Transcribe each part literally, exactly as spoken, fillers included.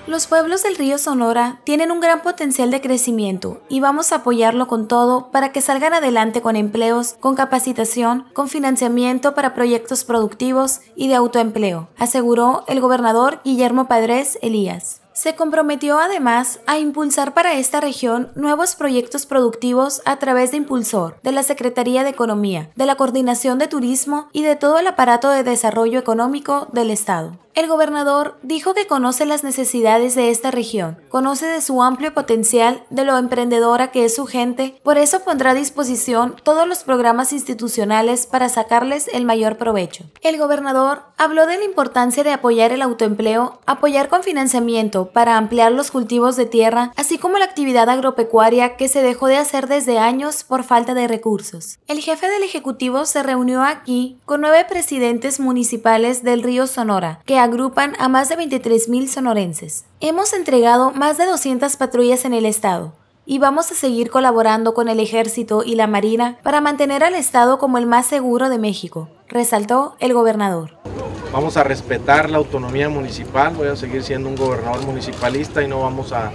Los pueblos del río Sonora tienen un gran potencial de crecimiento y vamos a apoyarlo con todo para que salgan adelante con empleos, con capacitación, con financiamiento para proyectos productivos y de autoempleo, aseguró el gobernador Guillermo Padres Elías. Se comprometió además a impulsar para esta región nuevos proyectos productivos a través de Impulsor, de la Secretaría de Economía, de la Coordinación de Turismo y de todo el aparato de desarrollo económico del Estado. El gobernador dijo que conoce las necesidades de esta región, conoce de su amplio potencial, de lo emprendedora que es su gente, por eso pondrá a disposición todos los programas institucionales para sacarles el mayor provecho. El gobernador habló de la importancia de apoyar el autoempleo, apoyar con financiamiento para ampliar los cultivos de tierra, así como la actividad agropecuaria que se dejó de hacer desde años por falta de recursos. El jefe del Ejecutivo se reunió aquí con nueve presidentes municipales del río Sonora, que agrupan a más de veintitrés mil sonorenses. Hemos entregado más de doscientas patrullas en el estado y vamos a seguir colaborando con el Ejército y la Marina para mantener al estado como el más seguro de México, resaltó el gobernador. Vamos a respetar la autonomía municipal, voy a seguir siendo un gobernador municipalista y no vamos a,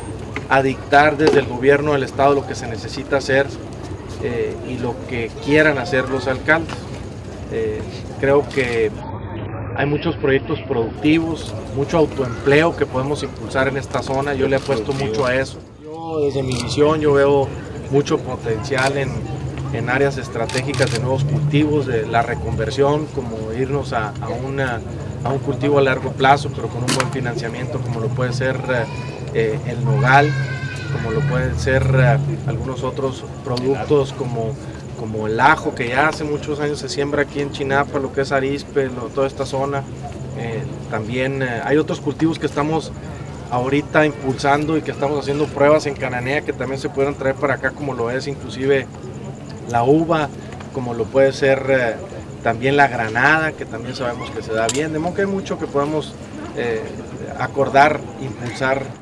a dictar desde el gobierno del estado lo que se necesita hacer eh, y lo que quieran hacer los alcaldes. Eh, creo que hay muchos proyectos productivos, mucho autoempleo que podemos impulsar en esta zona, yo le apuesto mucho a eso. Yo desde mi visión yo veo mucho potencial en, en áreas estratégicas de nuevos cultivos, de la reconversión, como irnos a, a, una, a un cultivo a largo plazo, pero con un buen financiamiento, como lo puede ser eh, el nogal, como lo pueden ser eh, algunos otros productos como como el ajo, que ya hace muchos años se siembra aquí en Chinapa, lo que es Arizpe, lo, toda esta zona. Eh, también eh, hay otros cultivos que estamos ahorita impulsando y que estamos haciendo pruebas en Cananea que también se pueden traer para acá, como lo es inclusive la uva, como lo puede ser eh, también la granada, que también sabemos que se da bien. De modo que hay mucho que podemos eh, acordar, impulsar